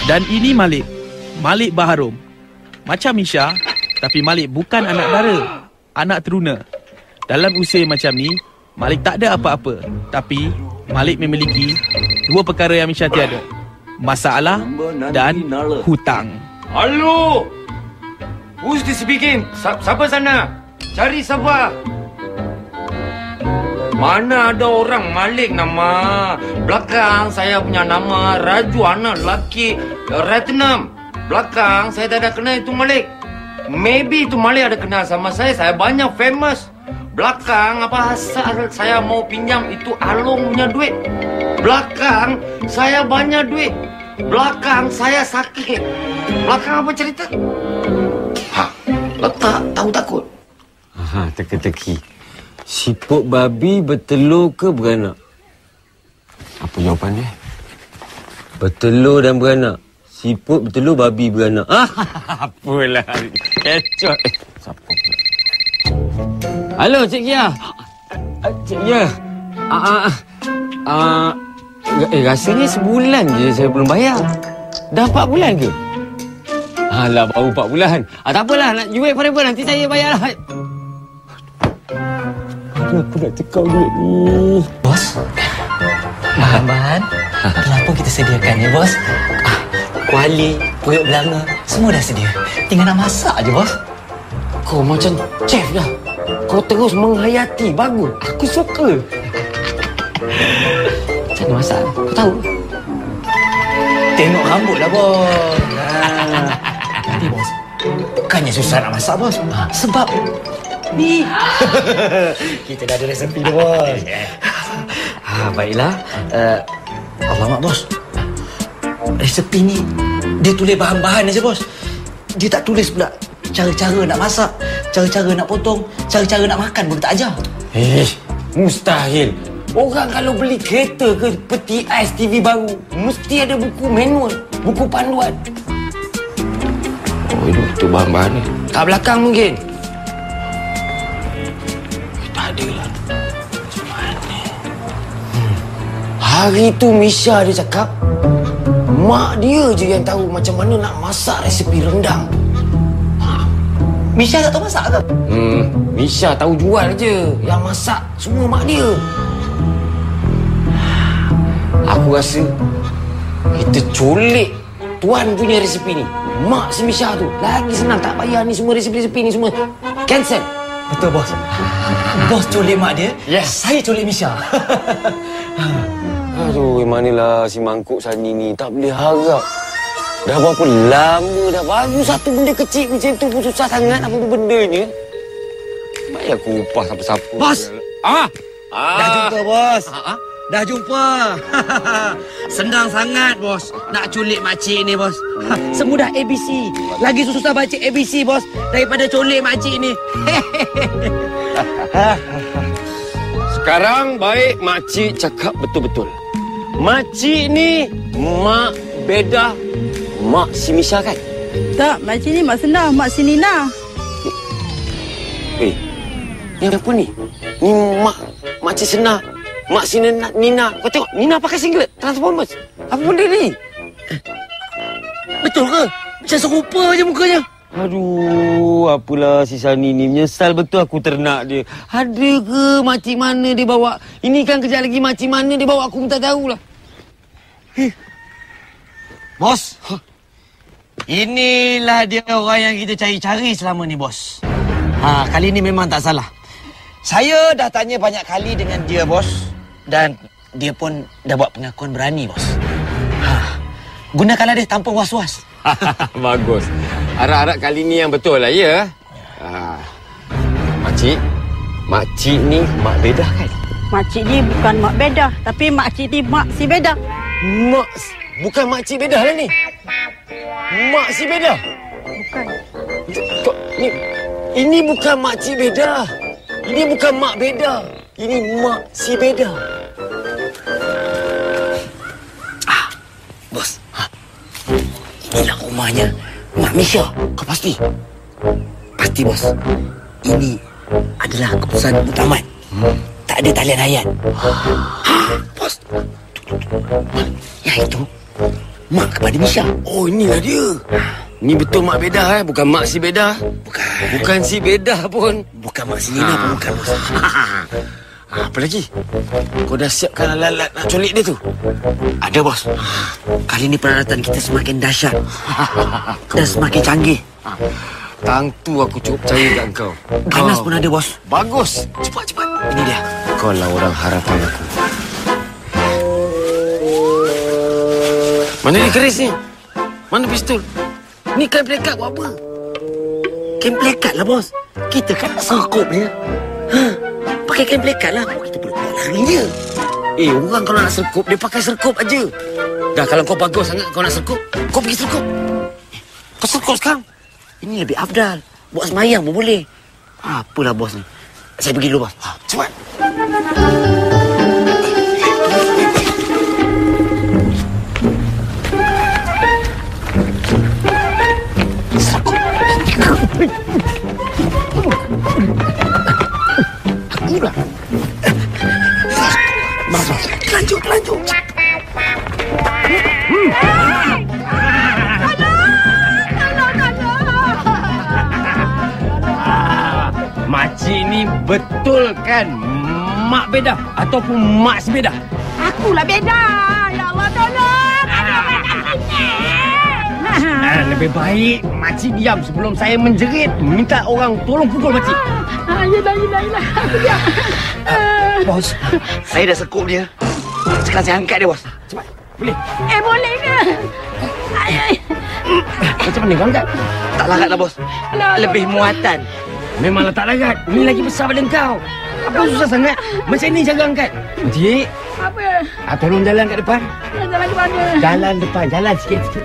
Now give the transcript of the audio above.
Dan ini Malik. Malik Baharom. Macam Misha, tapi Malik bukan anak dara, anak teruna. Dalam usia macam ni, Malik tak ada apa-apa. Tapi Malik memiliki dua perkara yang Misha tiada: masalah dan hutang. Halo, who's this speaking? Siapa sana? Cari siapa? Mana ada orang Malik nama. Belakang saya punya nama Raju, anak lelaki Ratnam. Belakang saya tak ada kenal itu Malik. Maybe itu Malik ada kenal sama saya. Saya banyak famous. Belakang apa asal saya mau pinjam itu Along punya duit. Belakang saya banyak duit. Belakang saya sakit. Belakang apa cerita? Letak tahu takut. Teka-teki. Siput babi bertelur ke beranak? Apa jawapan dia? Bertelur dan beranak. Siput bertelur, babi beranak. Apalah. Kecoh. Siapa pula? Halo, Cik Kia. Cik Kia. Rasanya sebulan je saya belum bayar. Dah 4 bulan ke? Alah, baru 4 bulan. Tak apalah, nak jual forever nanti saya bayar lah. Kenapa nak cekau duit ni? Bos, bahan-bahan pelampung kita sediakan ya, bos. Kuali, puyuk belanga, semua dah sedia. Tinggal nak masak je, bos. Kau macam chef dah. Kau terus menghayati. Bagus. Aku suka. Macam mana masak? Kau tahu? Tengok rambut lah, bos. Nanti, bos, bukannya susah nak masak, bos. Sebab ni kita dah ada resepi dah, bos. Baiklah. Alamak, bos. Resepi ni dia tulis bahan-bahan aja, bos. Dia tak tulis pula cara-cara nak masak, cara-cara nak potong, cara-cara nak makan pun tak ajar. Mustahil. Orang kalau beli kereta ke peti ais TV baru, mesti ada buku manual, buku panduan. Oh, itu betul bahan-bahan ni. Kat belakang mungkin. Tak ada lah. Macam mana? Hari tu Misha dia cakap, mak dia je yang tahu macam mana nak masak resepi rendang. Misha tak tahu masak ke? Misha tahu jual je. Yang masak semua mak dia. Aku rasa kita colek tuan punya resepi ni. Mak si Misha tu lagi senang. Tak payah ni semua resepi-resepi ni semua cancel. Betul, bos. Bos colek mak dia, yes. Saya colek Misha. Aduh, manalah si mangkuk Sani ni. Tak boleh harap. Dah berapa lama dah. Baru satu benda kecil macam tu pun susah sangat. Apa bendanya? Baik aku upah siapa-siapa. Bos! Dah jumpa, bos. Dah jumpa. Senang sangat, bos. Nak culik makcik ni, bos. Semudah ABC. Lagi susah baca ABC, bos, daripada culik makcik ni. Sekarang baik makcik cakap betul-betul. Makcik ni mak beda mak si Misha kan? Tak, makcik ni mak Senah, mak si Nina. Ni apa ni? Ni makcik Senah, mak si Nina. Kau tengok, Nina pakai singlet Transformers. Apa benda ni? Betul ke? Macam serupa je mukanya. Aduh, apalah si Sani ni. Menyesal betul aku ternak dia. Ada ke makcik mana dia bawa? Ini kan kejap lagi makcik mana dia bawa, aku pun tak tahulah. Bos, inilah dia orang yang kita cari-cari selama ni, bos. Kali ni memang tak salah. Saya dah tanya banyak kali dengan dia, bos. Dan dia pun dah buat pengakuan berani, bos. Gunakanlah dia tanpa was-was. Bagus. Harap-harap kali ni yang betul lah, ya? Makcik ni mak bedah kan? Makcik ni bukan mak bedah, tapi makcik ni mak si bedah. Bukan makcik bedah lah ni. Mak si bedah. Bukan. Ini bukan makcik bedah. Ini bukan mak bedah. Ini mak si bedah. Bos, inilah rumahnya Mak Misha. Kau pasti? Pasti, bos. Ini adalah keputusan muktamad. Tak ada talian hayat. Bos. Yang itu mak kepada Misha. Oh, inilah dia. Ni betul mak Bedah bukan mak si Bedah. Bukan si Bedah pun. Bukan mak si Nina pun bukan, bos. Apa lagi? Kau dah siapkan alat-alat nak culik dia tu? Ada, bos. Kali ni peralatan kita semakin dahsyat dan semakin canggih. Tang tu aku cukup percaya kat kau. Ganas pun ada, bos. Bagus. Cepat. Ini dia. Kau lah orang harapan aku. Mana ni keris ni? Mana pistol? Ni kain pelekat buat apa? Kain pelekat lah, bos. Kita kan nak serkup dia. Pakai kain pelekat lah. Kita boleh buat lari je. Orang kalau nak serkup, dia pakai serkup aja. Dah, kalau kau bagus sangat kau nak serkup, kau pergi serkup. Kau serkup sekarang. Ini lebih afdal. Buat semayang pun boleh. Apalah, bos ni. Saya pergi dulu, bos. Cepat. Lanjut. Makcik ni betul kan mak Bedah ataupun mak si Bedah? Akulah Bedah. Ya Allah, tolong. Lebih baik makcik diam sebelum saya menjerit minta orang tolong pukul makcik. Yelah. Aku diam. Bos, saya dah serkup dia. Sekarang saya angkat dia, bos. Cepat. Boleh? Boleh ke? Macam mana kau angkat? Tak larat lah, bos. Lebih muatan. Memanglah tak larat. Ni lagi besar pada kau. Apa susah sangat? Macam ni cara angkat. Makcik, Apa? tolong jalan kat depan. Jalan ke mana? Jalan depan. Jalan sikit.